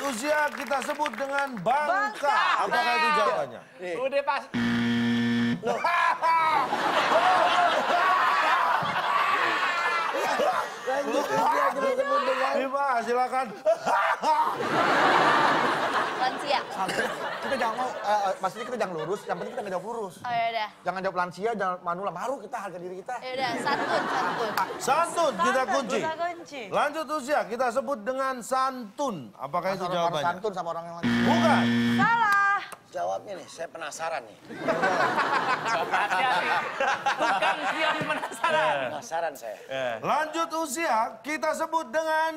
usia kita sebut dengan bangka. Apakah itu jawabannya? Udah pas. Lanjut usia kita sebut dengan... Bima, silakan. Lansia. Kita jangan mau, maksudnya kita jangan lurus, yang penting kita nggak jawab lurus. Oh yaudah. Jangan jawab lansia, jangan manula, baru kita harga diri kita. Yaudah, santun. Santun kita kunci. Kita kunci. Lanjut usia kita sebut dengan santun. Apakah itu Orang jawabannya? santun sama orang yang lain. Bukan. Salah. Jawabnya nih, saya penasaran nih. Bukan dia penasaran. Penasaran saya. Lanjut usia kita sebut dengan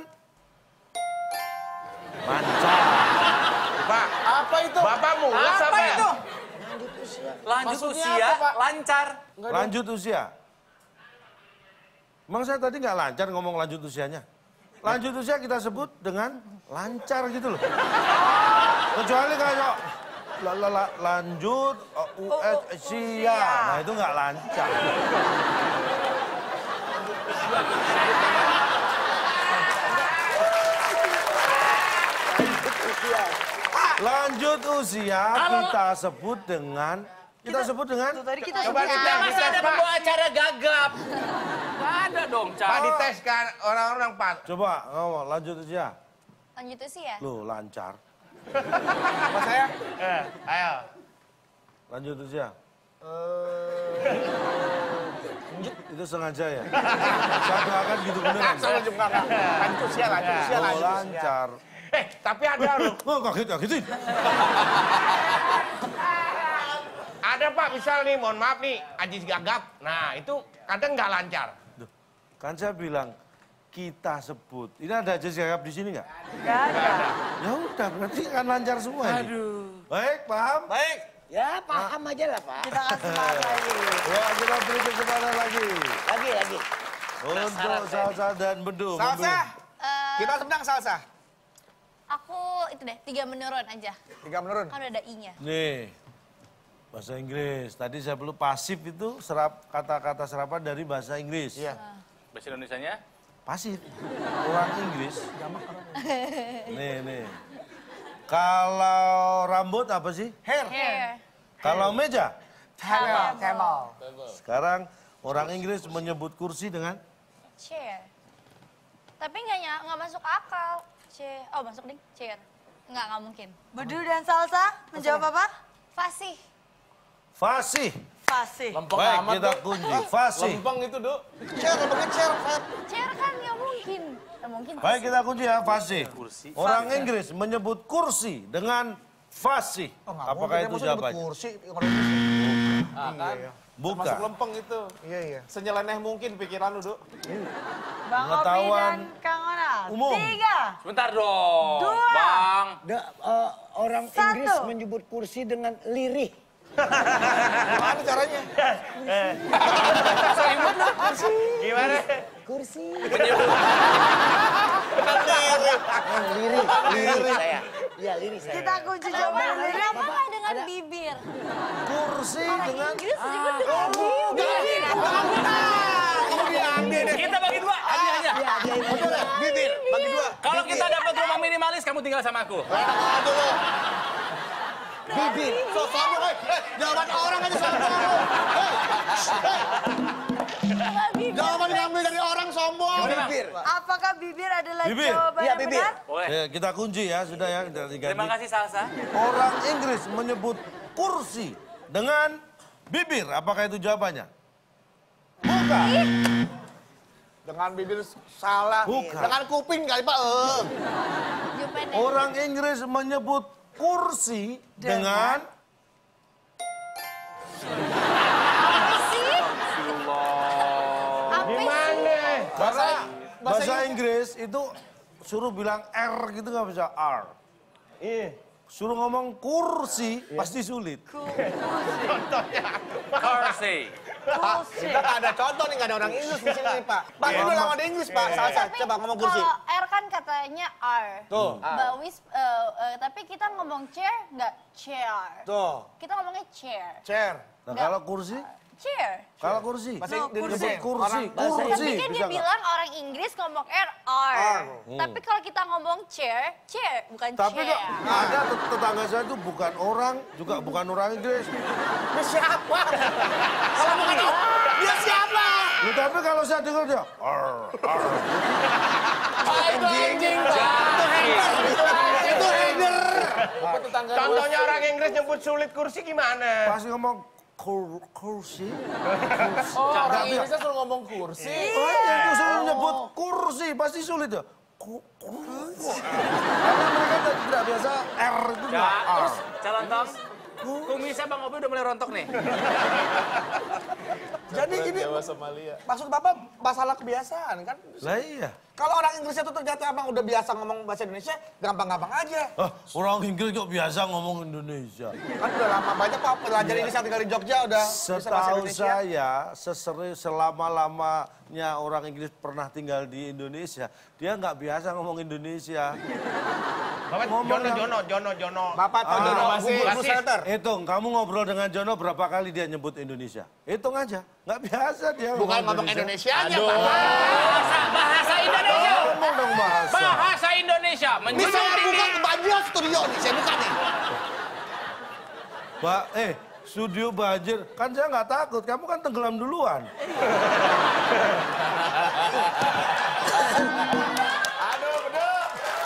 mancar. Pak, Apa itu? Bapak mulas apa itu? Lanjut Maksudnya usia, apa, Pak? lancar. Lanjut usia. Emang saya tadi nggak lancar ngomong lanjut usianya. Lanjut usia kita sebut dengan lancar gitu loh. Kecuali kayak lanjut usia. Nah itu nggak lancar. Lanjut usia kita sebut dengan Tuh tadi kita Coba dites, masa ada pembawa acara gagap? Gak ada dong, Cak. Pak dites kan orang-orang Pak. coba ngomong lanjut usia. Lanjut usia. Loh lancar. Apa saya? Ayo. Lanjut usia. Itu sengaja ya? Saya doakan gitu beneran. Lanjut usia, lanjut usia, Oh, lanjut usia. lancar. Tapi ada loh. Oh, kagetin. Ada Pak, misal nih, mohon maaf nih, Ajis gagap. Nah, itu kadang nggak lancar. Duh, kan saya bilang kita sebut. Ini ada Ajis gagap di sini nggak? Gak ada. Ya udah, berarti kan lancar semua ini. Aduh. Baik, paham? Baik. Ya paham aja lah Pak. Kita kasih semangat lagi. Ya, kita beri kesempatan lagi. Lagi. Untuk salsa dan bedung. Salsa. Kita sedang salsa. Aku itu deh, 3 menurun aja. 3 menurun. Kan udah ada I-nya. Nih, bahasa Inggris. Tadi saya perlu pasif itu kata-kata serapan dari bahasa Inggris. Iya. Bahasa Indonesianya? Pasif. Orang Inggris. Nih. Kalau rambut apa sih? Hair. Hair. Kalau meja? Camel. Sekarang orang Inggris menyebut kursi dengan Chair. Tapi nggak masuk akal. Chair. Oh masuk ding, chair. Nggak mungkin. Bedu dan salsa menjawab apa? Fasih. fasih. Fasih. Baik, kita kunci. Fasih. Lempeng itu, Duk. Chair, lempengnya chair. Chair kan nggak mungkin. Nggak mungkin. Baik, kita kunci ya, fasih. Kursi. Orang Inggris menyebut kursi dengan fasih. Apakah itu jawabannya? Kursi, kalau kursi. Bukan. Masuk lempeng itu. Iya. Senyeleneh mungkin pikiran lu, Duk. Bang Opi Pengetahuan dan Kang Onal. umum. 3. Sebentar dong, 2. Bang. Orang 1. Inggris menyebut kursi dengan lirih. Gimana caranya? Gimana? Kursi. Lirih. Saya. Iya, lirih saya. Kita kunci jawaban dulu. Kenapa nggak dengan bibir? Kursi dengan Inggris disebut dengan bibir. Kita bagi dua, hadiahnya. Bibir, bagi 2. Kalau kita dapat rumah minimalis, kamu tinggal sama aku. Bibir. Sombong, jawaban orang aja sombong. Jawaban diambil dari orang sombong. Bibir. Apakah bibir adalah Bibir. jawaban Iya, yang bibir. benar? Boleh. Ya, kita kunci ya, sudah ya. Kita Terima kasih, Salsa. Orang Inggris menyebut kursi dengan bibir. Apakah itu jawabannya? Bukan. Dengan bibir salah. Bukan. Dengan kuping kali, Pak. Jawabannya. Orang Inggris menyebut kursi dengan bahasa Inggris itu suruh bilang R gitu nggak bisa R. Iya. Suruh ngomong kursi pasti sulit. Kursi. Kita nggak ada contoh nih, nggak ada orang Inggris di sini nih, Pak. Pak, itu lawan di Inggris, Pak. Salsa, Tapi coba ngomong kursi. kalau R kan katanya R. Tuh. Bawis, tapi kita ngomong chair nggak chair. Tuh. Kita ngomongnya chair. Chair. Nah kalau kursi, chair. Kalau kursi. Bahasa No, Indonesia. Nyebut kursi. bahasa Kursi. Tapi kan Bisa dia nggak? bilang orang Inggris ngomong R. Tapi kalau kita ngomong chair, bukan Tapi chair. ada tetangga saya itu bukan orang, juga bukan orang Inggris. Dia siapa? Kalau bukan dia siapa? Loh, tapi kalau saya dengar dia, Itu anjing, itu hanger. Contohnya orang Inggris nyebut sulit kursi gimana? pasti ngomong kursi. Orang Inggrisnya suruh ngomong kursi. Oh iya, itu selalu nyebut kursi, pasti sulit ya. Karena mereka tidak biasa R itu Ya, nggak R. terus calon Tom, kumisnya Bang Obi udah mulai rontok nih. Jadi ini maksud Bapak masalah kebiasaan kan? Lah iya. Kalau orang Inggrisnya tuh ternyata emang udah biasa ngomong bahasa Indonesia, gampang-gampang aja. Orang Inggris kok biasa ngomong Indonesia. Kan udah lama banyak Pak pelajar ini saat tinggal di Jogja udah bisa bahasa Setahu Indonesia. saya, selama-lamanya orang Inggris pernah tinggal di Indonesia, dia nggak biasa ngomong Indonesia. Bapak Jono. Bapak tahu Jono Basis. Bubur Shelter. Hitung, kamu ngobrol dengan Jono berapa kali dia nyebut Indonesia? Hitung aja, nggak biasa dia Bukan ngomong Indonesianya, Pak. Bahasa Indonesia. Ngomong dong bahasa. Bahasa Indonesia. Ini Menjunjung saya buka tinggi. banjir studio nih, saya buka nih. Studio banjir, kan saya nggak takut, kamu kan tenggelam duluan. Aduh, bener.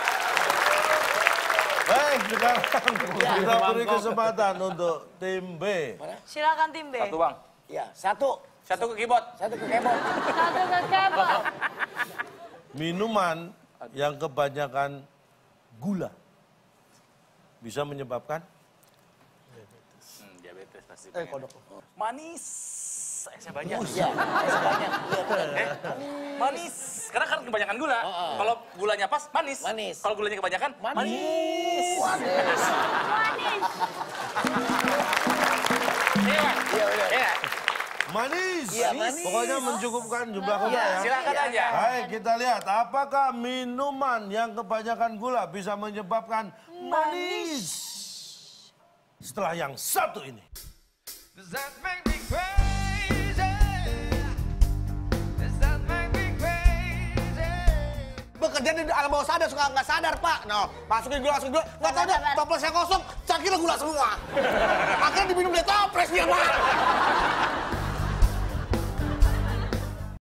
Sekarang kita beri kesempatan untuk tim B. Silakan tim B. Satu Bang. Ya, satu Satu ke keyboard. ke keyboard. Satu ke keyboard. Minuman yang kebanyakan gula bisa menyebabkan Diabetes pasti. Kodok. Manis. Saya banyak. Iya, banyak. Manis. Karena kan kebanyakan gula. Kalau gulanya pas, manis. Manis. Kalau gulanya kebanyakan, manis. Manis. Iya, Bang. Iya. manis. Iya, manis. Pokoknya mencukupkan jumlah gula ya. Silakan aja. Baik, kita lihat apakah minuman yang kebanyakan gula bisa menyebabkan manis. Setelah yang satu ini. Bekerja di alam bawah sadar, suka nggak sadar, Pak. No, masukin gula, nggak tahu deh, toplesnya kosong, saya kira gula semua. Akhirnya diminum deh toples dia, Pak.